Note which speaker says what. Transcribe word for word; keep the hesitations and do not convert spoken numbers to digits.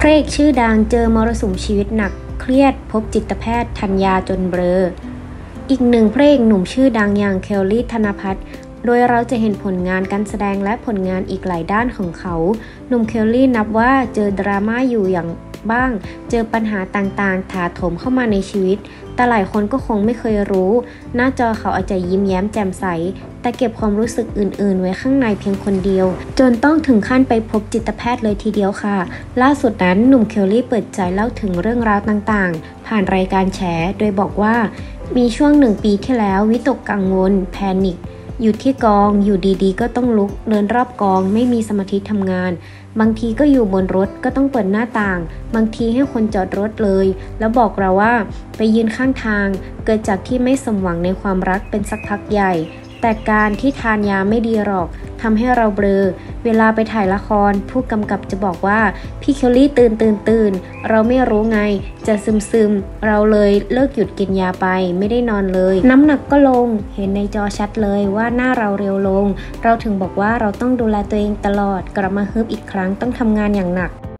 Speaker 1: ระเอกชื่อดังเจอมรสุมชีวิตหนักเครียดพบจิตแพทย์ทันยาจนเบลออีกหนึ่งพระเอกหนุ่มชื่อดังอย่างเคลลี่ธนภัทรโดยเราจะเห็นผลงานการแสดงและผลงานอีกหลายด้านของเขาหนุ่มเคลลี่นับว่าเจอดราม่าอยู่อย่างบ้างเจอปัญหาต่างๆถาโถมเข้ามาในชีวิตแต่หลายคนก็คงไม่เคยรู้หน้าจอเขาอาจจะยิ้มแย้มแจ่มใสแต่เก็บความรู้สึกอื่นๆไว้ข้างในเพียงคนเดียวจนต้องถึงขั้นไปพบจิตแพทย์เลยทีเดียวค่ะล่าสุดนั้นหนุ่มเคลลี่เปิดใจเล่าถึงเรื่องราวต่างๆผ่านรายการแฉโดยบอกว่ามีช่วงหนึ่งปีที่แล้ววิตกกังวลแพนิคอยู่ที่กองอยู่ดีๆก็ต้องลุกเดินรอบกองไม่มีสมาธิทำงานบางทีก็อยู่บนรถก็ต้องเปิดหน้าต่างบางทีให้คนจอดรถเลยแล้วบอกเราว่าไปยืนข้างทางเกิดจากที่ไม่สมหวังในความรักเป็นสักพักใหญ่แต่การที่ทานยาไม่ดีหรอกทำให้เราเบลอเวลาไปถ่ายละครผู้กำกับจะบอกว่าพี่เคลลี่ตื่นตื่นตื่นเราไม่รู้ไงจะซึมซึมเราเลยเลิกหยุดกินยาไปไม่ได้นอนเลยน้ำหนักก็ลงเห็นในจอชัดเลยว่าหน้าเราเร็วลงเราถึงบอกว่าเราต้องดูแลตัวเองตลอดกลับมาฮึบอีกครั้งต้องทำงานอย่างหนัก